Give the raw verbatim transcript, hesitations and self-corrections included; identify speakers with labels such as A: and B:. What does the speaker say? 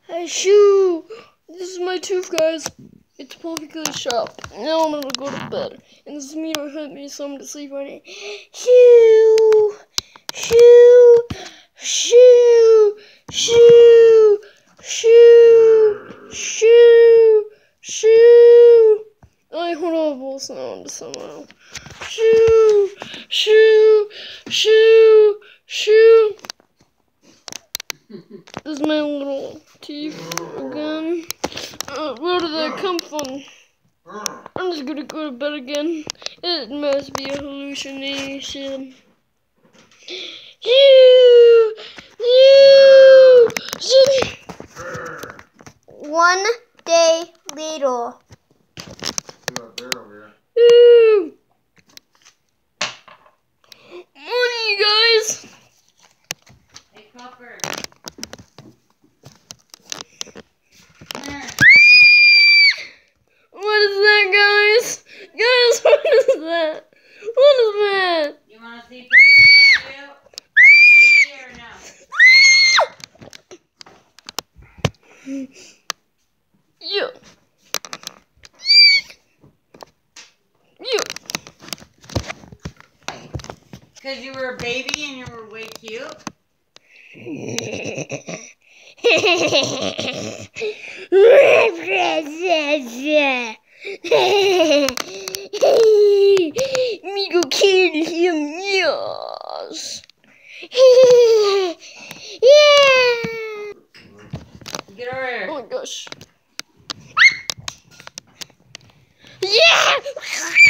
A: Hey, shoo! This is my tooth, guys. It's perfectly sharp. Now I'm gonna go to bed. And this is me to hurt me, so I'm gonna sleep on it. Shoo! Shoo! Shoo! Shoo! Shoo! Shoo! Shoo! I horrible sound somehow. Shoo! Shoo! Shoo! Shoo! This is my little teeth again. Uh, where did they come from? I'm just gonna go to bed again. It must be a hallucination. You, you,
B: One day later.
A: Ooh. Morning, guys.
C: Hey, Copper.
A: What is that, guys? Guys, what is that? What is that?
C: You want to see pictures of you as a baby or no?
A: You. You.
C: Because you were a baby and you were way cute?
A: Me go kill him, yes. Yeah.
C: Get over here.
A: Oh my gosh. Yeah.